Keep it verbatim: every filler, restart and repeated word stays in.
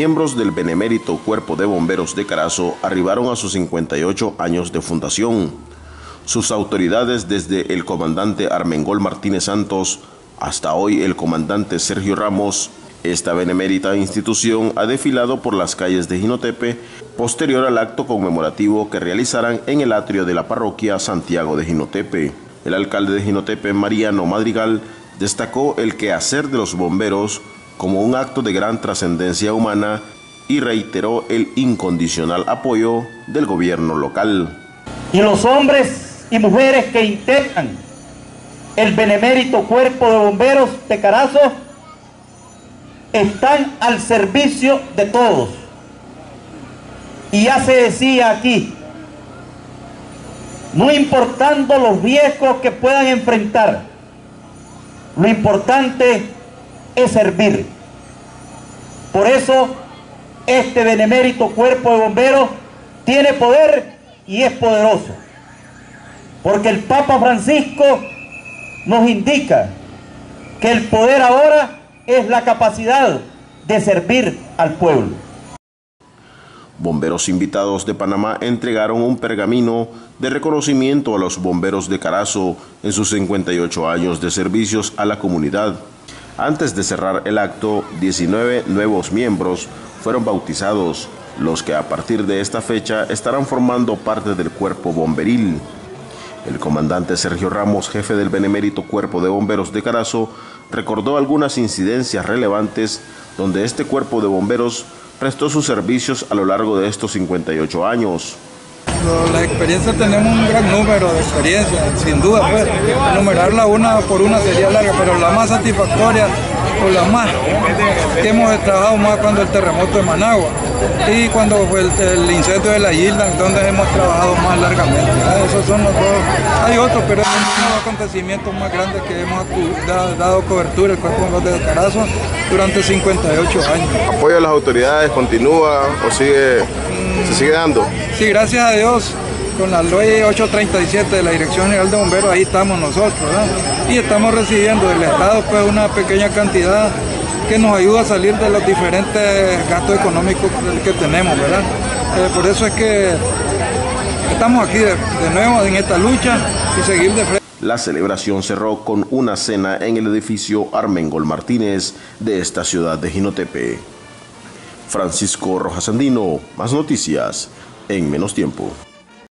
miembros del benemérito Cuerpo de Bomberos de Carazo arribaron a sus cincuenta y ocho años de fundación. Sus autoridades, desde el comandante Armengol Martínez Santos hasta hoy el comandante Sergio Ramos, esta benemérita institución ha desfilado por las calles de Jinotepe posterior al acto conmemorativo que realizarán en el atrio de la parroquia Santiago de Jinotepe. El alcalde de Jinotepe, Mariano Madrigal, destacó el quehacer de los bomberos como un acto de gran trascendencia humana y reiteró el incondicional apoyo del gobierno local. Y los hombres y mujeres que integran el benemérito Cuerpo de Bomberos de Carazo están al servicio de todos. Y ya se decía aquí, no importando los riesgos que puedan enfrentar, lo importante es servir. Por eso este benemérito Cuerpo de Bomberos tiene poder y es poderoso, porque el Papa Francisco nos indica que el poder ahora es la capacidad de servir al pueblo. Bomberos invitados de Panamá entregaron un pergamino de reconocimiento a los bomberos de Carazo en sus cincuenta y ocho años de servicios a la comunidad. Antes de cerrar el acto, diecinueve nuevos miembros fueron bautizados, los que a partir de esta fecha estarán formando parte del cuerpo bomberil. El comandante Sergio Ramos, jefe del benemérito Cuerpo de Bomberos de Carazo, recordó algunas incidencias relevantes donde este cuerpo de bomberos prestó sus servicios a lo largo de estos cincuenta y ocho años. La experiencia, tenemos un gran número de experiencias, sin duda, pues, enumerarla una por una sería larga, pero la más satisfactoria o la más que hemos trabajado más cuando el terremoto de Managua y cuando fue el, el incendio de la isla, donde hemos trabajado más largamente. ¿eh? Esos son los dos. Hay otros, pero es uno de los acontecimientos más grandes que hemos dado, dado cobertura el Cuerpo de Carazo durante cincuenta y ocho años. ¿Apoyo a las autoridades continúa o sigue, mm, se sigue dando? Sí, gracias a Dios, con la ley ochocientos treinta y siete de la Dirección General de Bomberos, ahí estamos nosotros, ¿verdad? Y estamos recibiendo del Estado pues una pequeña cantidad que nos ayuda a salir de los diferentes gastos económicos que tenemos, ¿verdad? Eh, por eso es que estamos aquí de, de nuevo en esta lucha y seguir de frente. La celebración cerró con una cena en el edificio Armengol Martínez de esta ciudad de Jinotepe. Francisco Rojas Andino, más noticias en menos tiempo.